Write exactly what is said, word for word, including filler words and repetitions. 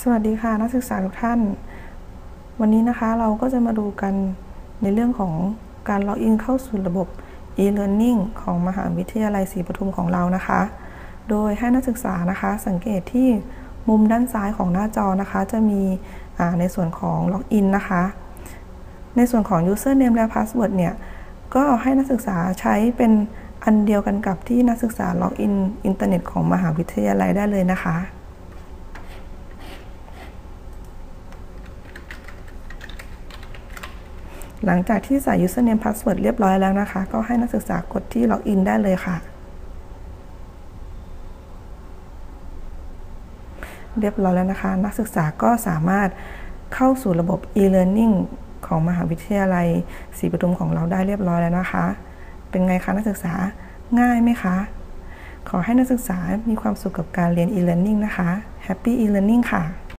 สวัสดีค่ะนักศึกษาทุกท่านวันนี้นะคะเราก็จะมาดูกันในเรื่องของการล็อกอินเข้าสู่ระบบ e-learning ของมหาวิทยาลัยศรีปทุมของเรานะคะโดยให้นักศึกษานะคะสังเกตที่มุมด้านซ้ายของหน้าจอนะคะจะมีในส่วนของล็อกอินนะคะในส่วนของ username และ password เนี่ยก็ให้นักศึกษาใช้เป็นอันเดียวกันกับที่นักศึกษาล็อกอินอินเทอร์เน็ตของมหาวิทยาลัยได้เลยนะคะหลังจากที่ใส่ username password เรียบร้อยแล้วนะคะก็ให้นักศึกษากดที่ล็อกอินได้เลยค่ะเรียบร้อยแล้วนะคะนักศึกษาก็สามารถเข้าสู่ระบบ e-learning ของมหาวิทยาลัยศรีปทุมของเราได้เรียบร้อยแล้วนะคะเป็นไงคะนักศึกษาง่ายไหมคะขอให้นักศึกษามีความสุขกับการเรียน e-learning นะคะ Happy e-learning ค่ะ